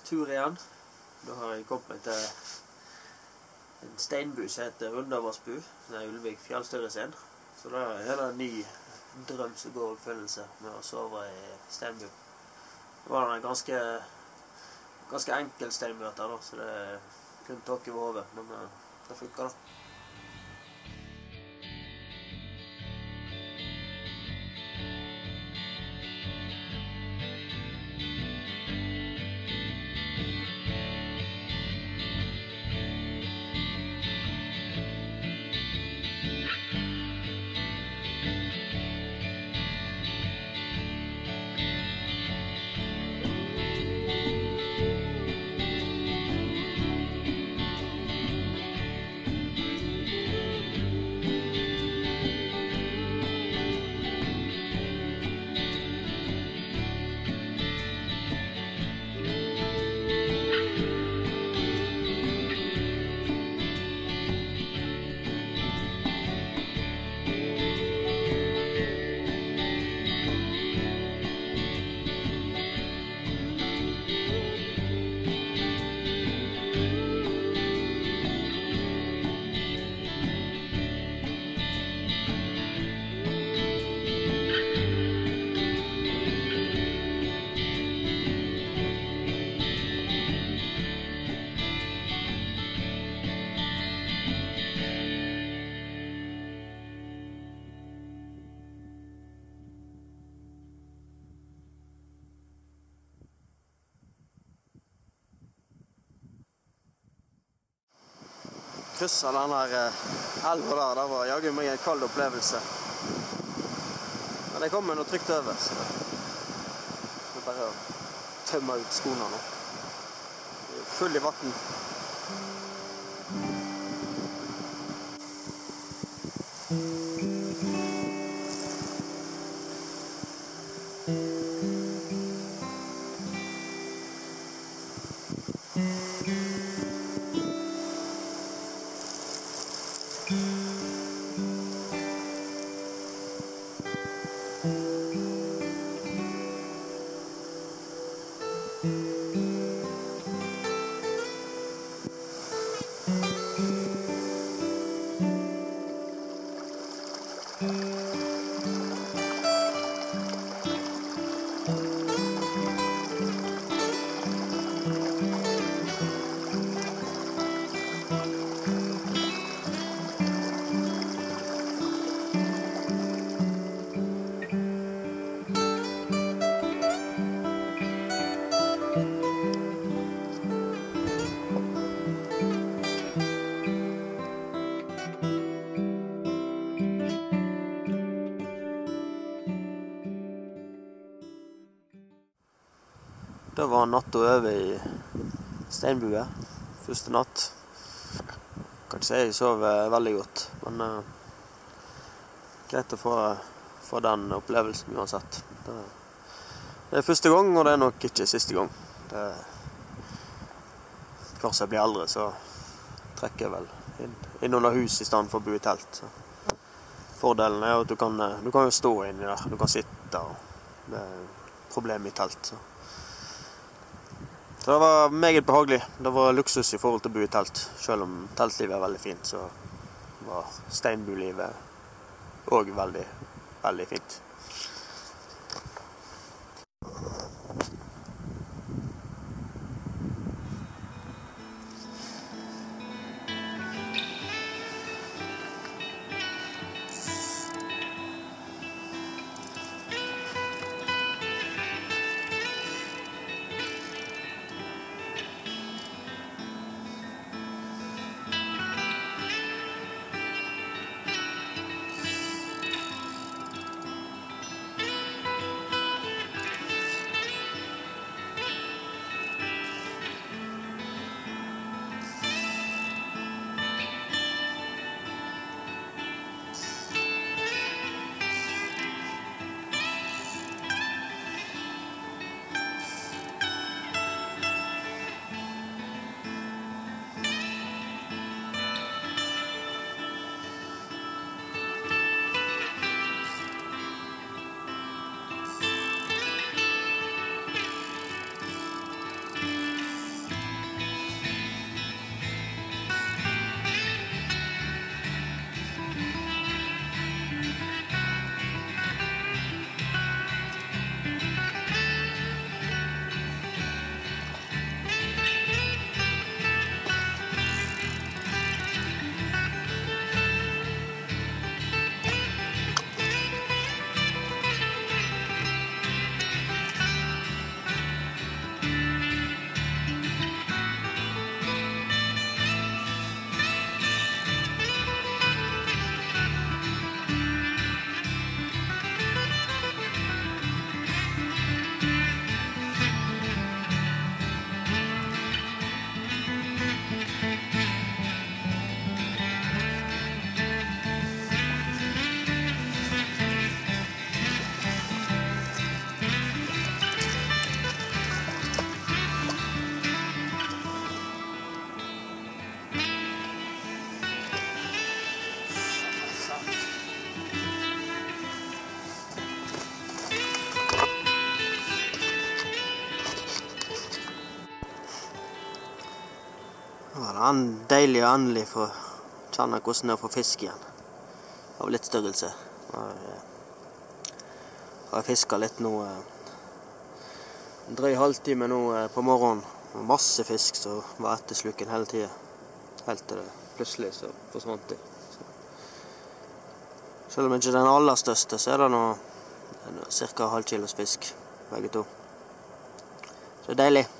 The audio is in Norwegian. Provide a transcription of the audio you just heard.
tur igjen. Da har jeg kommet meg til en steinbu som heter Rundavarsbu. Det er Ulvik fjellstørrelsen. Så da er det en ny drøm som går i oppfyllelse med å sove i steinbu. Det var en ganske enkel steinbu etter da, så det er kun tåke over hodet, men det funker da. Krysset den her elva der, det var jaggu meg en kald opplevelse. Men jeg kom med noe trygt over, så det er bare å tømme ut skoene nå. Full i vatten. Det var natt og øve i steinbue, første natt. Kan ikke si jeg sov veldig godt, men greit å få den opplevelsen uansett. Det er første gang, og det er nok ikke siste gang. Hver som jeg blir eldre, så trekker jeg vel inn under hus i stedet for å bo i telt. Så fordelen er at du kan jo stå inni der, du kan sitte, og det er problem i telt. Så det var meget behagelig. Det var luksus i forhold til å bo i telt. Selv om teltlivet er veldig fint, så var steinbulivet også veldig, veldig fint. Ja, det er deilig og endelig for å kjenne hvordan det er å få fisk igjen. Av litt størrelse. Jeg har fisket litt nå, en drøy halvtime nå på morgenen. Masse fisk som var etterslukken hele tiden. Helt til det plutselig så forsvant det. Selv om ikke den aller største, så er det nå cirka halv kilos fisk, begge to. Så det er deilig.